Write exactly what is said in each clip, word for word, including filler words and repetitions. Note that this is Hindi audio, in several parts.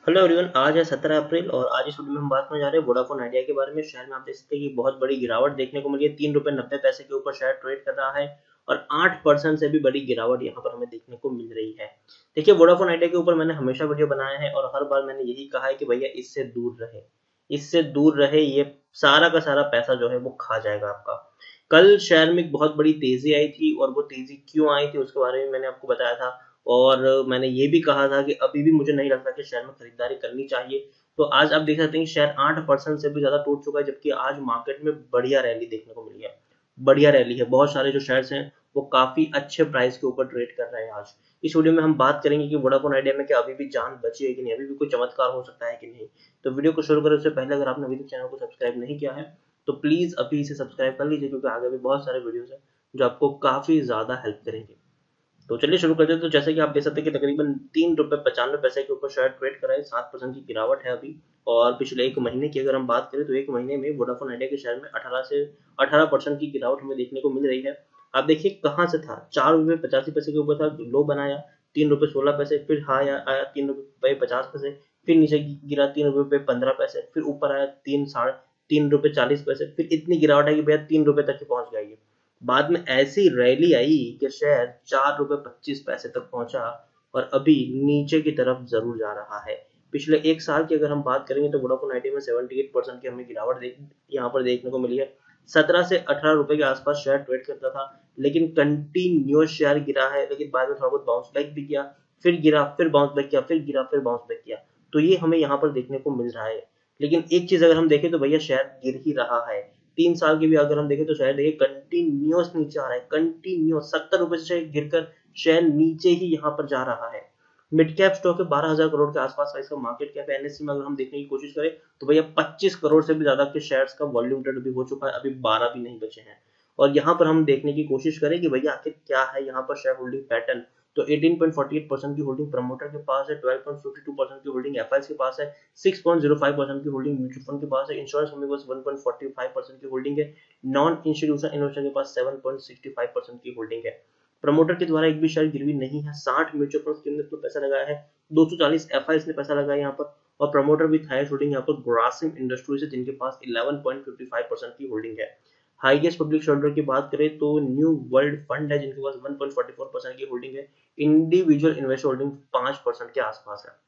हेलो एवरीवन, आज है सत्रह अप्रैल और आज इस वीडियो में हम बात करने जा रहे हैं वोडाफोन आइडिया के बारे में। शेयर में आप देख सकते हैं कि बहुत बड़ी गिरावट देखने को मिली है। तीन रुपए नब्बे पैसे के ऊपर शेयर ट्रेड कर रहा है और आठ परसेंट से भी बड़ी गिरावट यहाँ पर हमें देखने को मिल रही है। देखिए, वोडाफोन आइडिया के ऊपर मैंने हमेशा वीडियो बनाया है और हर बार मैंने यही कहा है कि भैया इससे दूर रहे, इससे दूर रहे, ये सारा का सारा पैसा जो है वो खा जाएगा आपका। कल शेयर में एक बहुत बड़ी तेजी आई थी और वो तेजी क्यों आई थी उसके बारे में मैंने आपको बताया था और मैंने ये भी कहा था कि अभी भी मुझे नहीं लगता कि शेयर में खरीदारी करनी चाहिए। तो आज आप देख सकते हैं कि शेयर आठ परसेंट से भी ज्यादा टूट चुका है, जबकि आज मार्केट में बढ़िया रैली देखने को मिली है। बढ़िया रैली है, बहुत सारे जो शेयर्स हैं वो काफी अच्छे प्राइस के ऊपर ट्रेड कर रहे हैं। आज इस वीडियो में हम बात करेंगे कि वोडाफोन आइडिया में क्या अभी भी जान बची है कि नहीं, अभी भी कोई चमत्कार हो सकता है कि नहीं। तो वीडियो को शुरू करें उससे पहले अगर आपने अभी तक चैनल को सब्सक्राइब नहीं किया है तो प्लीज अभी इसे सब्सक्राइब कर लीजिए, क्योंकि आगे भी बहुत सारे वीडियोस हैं जो आपको काफी ज्यादा हेल्प करेंगे। तो चलिए शुरू करते हैं। तो जैसे कि आप देख सकते हैं कि तकरीबन तीन रुपए पचानवे पैसे के ऊपर शेयर ट्रेड कर रहा है। सात परसेंट की गिरावट है अभी। और पिछले एक महीने की अगर हम बात करें तो एक महीने में वोडाफोन आइडिया के शेयर में अठारह से अठारह परसेंट की गिरावट हमें देखने को मिल रही है। आप देखिए कहाँ से था, चार रुपए पचासी पैसे के ऊपर था, लो बनाया तीन रुपए सोलह पैसे, फिर हाई आया तीन रुपए पचास पैसे, फिर नीचे गिरा तीन रुपए पंद्रह पैसे, फिर ऊपर आया तीन साढ़े तीन रुपए चालीस पैसे, फिर इतनी गिरावट है कि भैया तीन रुपए तक ही पहुंच गई है। बाद में ऐसी रैली आई कि शेयर चार रुपए पच्चीस पैसे तक पहुंचा और अभी नीचे की तरफ जरूर जा रहा है। पिछले एक साल की अगर हम बात करेंगे तो वोडाफोन आइडिया में अठहत्तर परसेंट की हमें गिरावट देख यहाँ पर देखने को मिली है। सत्रह से अठारह रुपए के आसपास शेयर ट्रेड करता था, लेकिन कंटिन्यूस शेयर गिरा है, लेकिन बाद में थोड़ा बहुत बाउंस बैक भी किया, फिर गिरा, फिर बाउंस बैक किया, फिर गिरा, फिर बाउंस बैक किया। तो ये हमें यहाँ पर देखने को मिल रहा है। लेकिन एक चीज अगर हम देखें तो भैया शेयर गिर ही रहा है। तीन साल की भी अगर हम देखें तो शेयर देखिए कंटिन्यूस नीचे आ रहा है, कंटिन्यूस सत्तर रुपए से गिरकर शेयर नीचे ही यहाँ पर जा रहा है। मिड कैप स्टॉक है, बारह हजार करोड़ के आसपास का इसका मार्केट कैप है। एनएससी में अगर हम देखने की कोशिश करें तो भैया पच्चीस करोड़ से भी ज्यादा के शेयर्स का वॉल्यूम ट्रेड अभी हो चुका है, अभी बारह भी नहीं बचे हैं। और यहाँ पर हम देखने की कोशिश करें कि भैया आखिर क्या है यहाँ पर शेयर होल्डिंग पैटर्न। तो अठारह पॉइंट फोर्टी एट परसेंट की होल्डिंग प्रमोटर के पास है, बारह पॉइंट फिफ्टी टू परसेंट की होल्डिंग एफआईएस के पास है, छह पॉइंट ज़ीरो फाइव परसेंट की होल्डिंग म्यूचुअल फंड के पास है, इंश्योरेंस में बस one point forty five percent की होल्डिंग है, नॉन इंस्टीट्यूशनल इन्वेस्टर के पास seven point sixty five percent की होल्डिंग है। प्रमोटर के द्वारा एक भी शेयर गिरवी नहीं है। साठ म्यूचुअल फंड के अंदर पैसा लगाया है, दो सौ चालीस एफआईएस ने पैसा लगाया यहाँ पर, और प्रमोटर भी हाईएस्ट होल्डिंग यहाँ पर ग्रासिम इंडस्ट्रीज है जिनके पास eleven point fifty five percent की होल्डिंग है। हाईएस्ट पब्लिक शेयरहोल्डर की बात करें तो न्यू वर्ल्ड फंड है जिनके पास one point forty four percent की होल्डिंग है। इंडिविजुअल इन्वेस्टर होल्डिंग पांच परसेंट के आसपास है।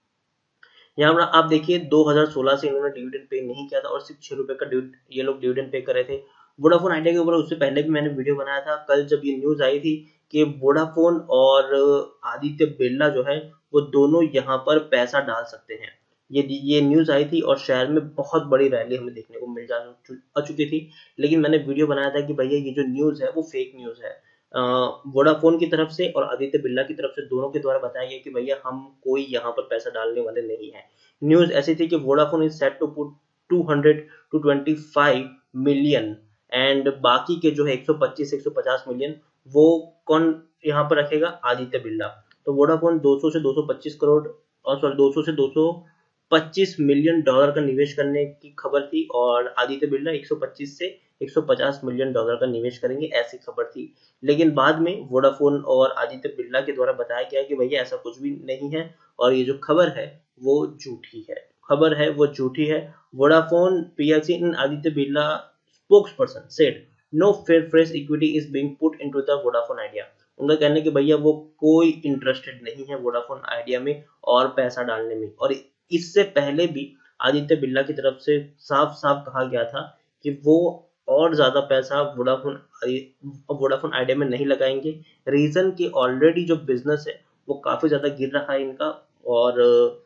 यहाँ पर आप देखिए दो हज़ार सोलह से इन्होंने डिविडेंड पे नहीं किया था और सिर्फ छह रुपए का ये लोग डिविडेंड पे कर रहे थे। वोडाफोन आइडिया के ऊपर उससे पहले भी मैंने वीडियो बनाया था। कल जब ये न्यूज आई थी कि वोडाफोन और आदित्य बिरला जो है वो दोनों यहाँ पर पैसा डाल सकते हैं, ये ये न्यूज आई थी और शेयर में बहुत बड़ी रैली हमें देखने को मिल जा चुकी थी। लेकिन मैंने वीडियो बनाया था कि भैया ये जो न्यूज है वो फेक न्यूज है। वोडाफोन की तरफ से और आदित्य बिरला की तरफ से दोनों के द्वारा बताया गया कि भैया हम कोई यहाँ पर पैसा डालने वाले नहीं है। न्यूज ऐसी थी कि Vodafone is set to put two hundred to twenty five million and बाकी के जो है एक सौ पच्चीस एक सौ पचास मिलियन वो कौन यहाँ पर रखेगा, आदित्य बिरला। तो वोडाफोन दो सौ से दो सौ पच्चीस करोड़ और सॉरी दो सौ से दो सौ पच्चीस मिलियन डॉलर का निवेश करने की खबर थी और आदित्य बिरला एक सौ पच्चीस से एक सौ पचास मिलियन डॉलर का निवेश करेंगे, ऐसी खबर थी। लेकिन बाद में वोडाफोन और आदित्य बिरला के द्वारा बताया गया कि भैया ऐसा कुछ भी नहीं है और ये जो खबर है वो झूठी है, खबर है वो झूठी है। Vodafone PLC in Aditya Birla spokesperson said no fair fresh equity is being put into the Vodafone Idea. उनका कहना है कि भैया वो कोई इंटरेस्टेड नहीं है वोडाफोन आइडिया में और पैसा डालने में। और इससे पहले भी आदित्य बिरला की तरफ से साफ साफ कहा गया था कि वो और ज्यादा पैसा वोडाफोन वोडाफोन आइडिया में नहीं लगाएंगे। रीजन कि ऑलरेडी जो बिजनेस है वो काफी ज्यादा गिर रहा है इनका और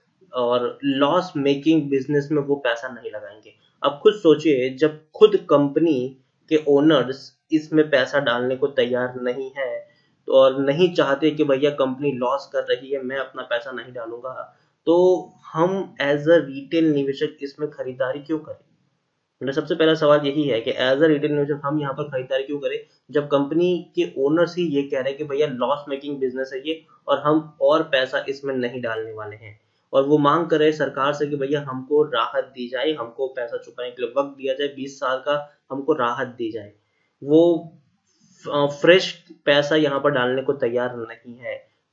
और लॉस मेकिंग बिजनेस में वो पैसा नहीं लगाएंगे। अब खुद सोचिए, जब खुद कंपनी के ओनर्स इसमें पैसा डालने को तैयार नहीं है तो और नहीं चाहते कि भैया कंपनी लॉस कर रही है मैं अपना पैसा नहीं डालूंगा, तो हम एज अ रिटेल निवेशक इसमें खरीदारी क्यों करें। मेरा सबसे पहला सवाल यही है कि एज अ रिटेल इन्वेस्टर हम यहाँ पर खरीदारी क्यों करें जब कंपनी के ओनर्स ही ये कह रहे हैं कि भैया लॉस मेकिंग बिजनेस है ये और हम और पैसा इसमें नहीं डालने वाले हैं। और वो मांग कर रहे हैं सरकार से कि भैया हमको राहत दी जाए, हमको पैसा चुकाने के लिए वक्त दिया जाए, बीस साल का हमको राहत दी जाए। वो फ्रेश पैसा यहाँ पर डालने को तैयार नहीं है।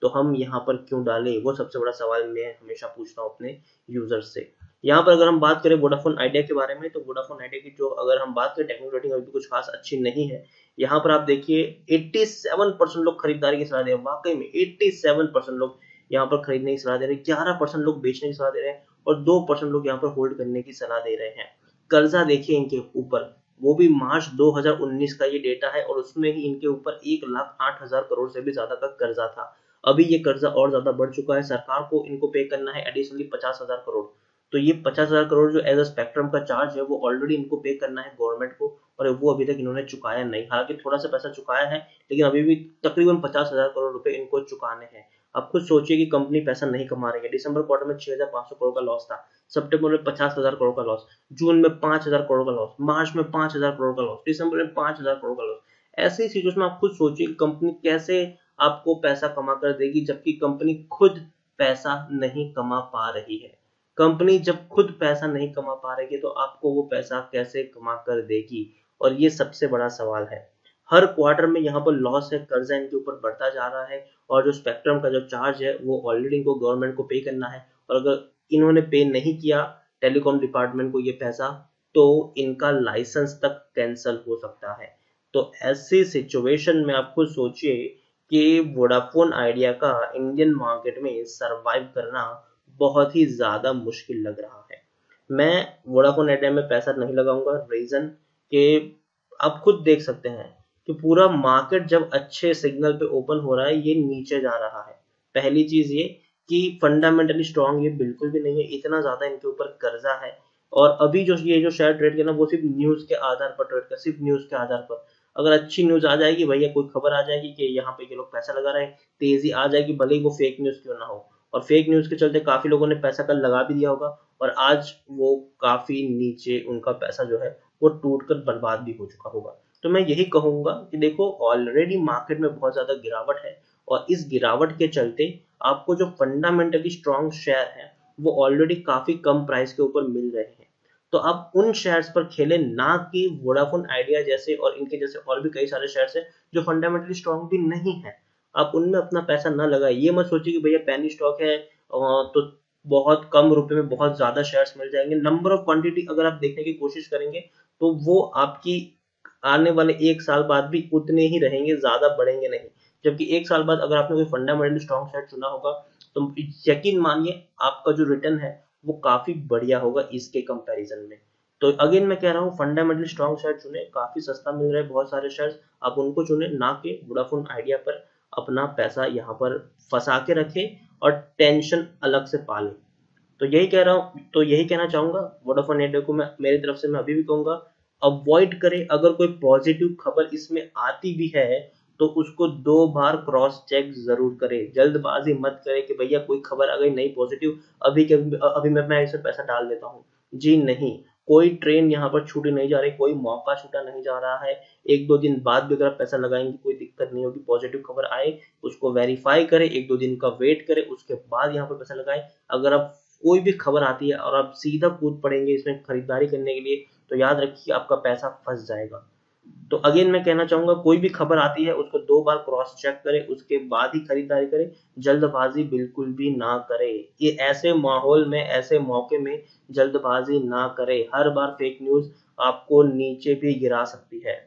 तो हम यहाँ पर क्यों डालें, वो सबसे बड़ा सवाल मैं हमेशा पूछता हूँ अपने यूजर्स से। यहाँ पर अगर हम बात करें वोडाफोन आइडिया के बारे में, तो वोडाफोन आइडिया की जो अगर हम बात करें टेक्निकल रेटिंग अभी कुछ खास अच्छी नहीं है। यहाँ पर आप देखिए सत्तासी परसेंट लोग खरीदारी की सलाह दे रहे हैं, वाकई में सत्तासी परसेंट लोग यहाँ पर खरीदने की सलाह दे रहे हैं, ग्यारह परसेंट लोग बेचने की सलाह दे रहे हैं और दो परसेंट लोग यहाँ पर होल्ड करने की सलाह दे रहे हैं। कर्जा देखिए इनके ऊपर, वो भी मार्च दो हज़ार उन्नीस का ये डेटा है और उसमें ही इनके ऊपर एक लाख आठ हजार करोड़ से भी ज्यादा का कर्जा था। अभी ये कर्जा और ज्यादा बढ़ चुका है, सरकार को इनको पे करना है एडिशनली पचास हजार करोड़। तो ये पचास हजार करोड़ जो एज अ स्पेक्ट्रम का चार्ज है वो ऑलरेडी इनको पे करना है गवर्नमेंट को, और वो अभी तक इन्होंने चुकाया नहीं। हालांकि थोड़ा सा पैसा चुकाया है लेकिन अभी भी तकरीबन पचास हजार करोड़ रुपए इनको चुकाने हैं। आप खुद सोचिए कि कंपनी पैसा नहीं कमा रही है। दिसंबर क्वार्टर में छह हजार पांच सौ करोड़ का लॉस था, सितंबर में पचास हजार करोड़ का लॉस, जून में पांच हजार करोड़ का लॉस, मार्च में पांच हजार करोड़ का लॉस, दिसंबर में पांच हजार करोड़ का लॉस। ऐसी सिचुएशन में आप खुद सोचिए कंपनी कैसे आपको पैसा कमा कर देगी, जबकि कंपनी खुद पैसा नहीं कमा पा रही है। कंपनी जब खुद पैसा नहीं कमा पा रही है तो आपको वो पैसा कैसे कमा कर देगी, और ये सबसे बड़ा सवाल है। हर क्वार्टर में यहाँ पर लॉस है, कर्जा इनके ऊपर बढ़ता जा रहा है, और जो स्पेक्ट्रम का जो चार्ज है वो ऑलरेडी इनको गवर्नमेंट को पे करना है, और अगर इन्होंने पे नहीं किया टेलीकॉम डिपार्टमेंट को ये पैसा, तो इनका लाइसेंस तक कैंसिल हो सकता है। तो ऐसी सिचुएशन में आप खुद सोचिए कि वोडाफोन आइडिया का इंडियन मार्केट में सरवाइव करना बहुत ही ज्यादा मुश्किल लग रहा है। मैं वोडाफोन आइडिया में पैसा नहीं लगाऊंगा, रीजन के आप खुद देख सकते हैं कि पूरा मार्केट जब अच्छे सिग्नल पे ओपन हो रहा है ये नीचे जा रहा है। पहली चीज ये कि फंडामेंटली स्ट्रांग ये बिल्कुल भी नहीं है, इतना ज्यादा इनके ऊपर कर्जा है, और अभी जो ये जो शेयर ट्रेड करना वो सिर्फ न्यूज के आधार पर ट्रेड कर, सिर्फ न्यूज के आधार पर। अगर अच्छी न्यूज आ जाएगी भैया, कोई खबर आ जाएगी कि यहाँ पे ये लोग पैसा लगा रहे हैं, तेजी आ जाएगी, भले ही वो फेक न्यूज क्यों ना हो, और फेक न्यूज के चलते काफी लोगों ने पैसा कल लगा भी दिया होगा, और आज वो काफी नीचे उनका पैसा जो है वो टूट कर बर्बाद भी हो चुका होगा। तो मैं यही कहूंगा कि देखो ऑलरेडी मार्केट में बहुत ज्यादा गिरावट है, और इस गिरावट के चलते आपको जो फंडामेंटली स्ट्रॉन्ग शेयर है वो ऑलरेडी काफी कम प्राइस के ऊपर मिल रहे हैं। तो आप उन शेयर्स पर खेलें, ना कि वोडाफोन आइडिया जैसे और इनके जैसे और भी कई सारे शेयर्स हैं जो फंडामेंटली स्ट्रॉन्ग भी नहीं है। आप उनमें अपना पैसा ना लगाए। ये मत सोचिए कि भैया पैनी स्टॉक है तो बहुत कम रुपए में बहुत ज्यादा शेयर्स मिल जाएंगे। नंबर ऑफ क्वांटिटी अगर आप देखने की कोशिश करेंगे तो वो आपकी आने वाले एक साल बाद भी उतने ही रहेंगे, ज्यादा बढ़ेंगे नहीं। जबकि एक साल बाद अगर आपने कोई फंडामेंटली स्ट्रॉन्ग शेयर चुना होगा तो यकीन मानिए आपका जो रिटर्न है वो काफी बढ़िया होगा इसके कंपैरिजन में। तो अगेन मैं कह रहा हूँ फंडामेंटली स्ट्रॉन्ग शेयर चुने, काफी सस्ता मिल रहा है बहुत सारे शेयर्स, आप उनको चुने, ना कि वोडाफोन आइडिया पर अपना पैसा यहाँ पर फंसा के रखे और टेंशन अलग से पाले। तो यही कह रहा हूँ, तो यही कहना चाहूंगा वोडाफोन आइडिया को मैं मेरी तरफ से मैं अभी भी कहूंगा अवॉइड करें। अगर कोई पॉजिटिव खबर इसमें आती भी है तो उसको दो बार क्रॉस चेक जरूर करें, जल्दबाजी मत करें कि भैया कोई खबर आ गई नहीं पॉजिटिव अभी के अभी मैं मैं इसमें पैसा डाल देता हूँ। जी नहीं, कोई ट्रेन यहाँ पर छूटी नहीं जा रही, कोई मौका छूटा नहीं जा रहा है। एक दो दिन बाद भी अगर आप पैसा लगाएंगे कोई दिक्कत नहीं होगी। पॉजिटिव खबर आए उसको वेरीफाई करें, एक दो दिन का वेट करें, उसके बाद यहाँ पर पैसा लगाएं। अगर आप कोई भी खबर आती है और आप सीधा कूद पड़ेंगे इसमें खरीदारी करने के लिए तो याद रखिए आपका पैसा फंस जाएगा। तो अगेन मैं कहना चाहूंगा कोई भी खबर आती है उसको दो बार क्रॉस चेक करें, उसके बाद ही खरीदारी करें, जल्दबाजी बिल्कुल भी ना करें। ये ऐसे माहौल में ऐसे मौके में जल्दबाजी ना करें, हर बार फेक न्यूज आपको नीचे भी गिरा सकती है।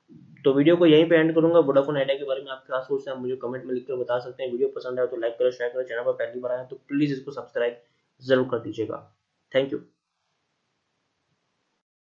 तो वीडियो को यहीं पे एंड करूंगा। वोडाफोन आइडिया के बारे में आप क्या सोचते हैं मुझे कमेंट में लिखकर बता सकते हैं। वीडियो पसंद आए तो लाइक करें, शेयर करें, चैनल पर पहली बार आए तो प्लीज इसको सब्सक्राइब जरूर कर दीजिएगा। Thank you.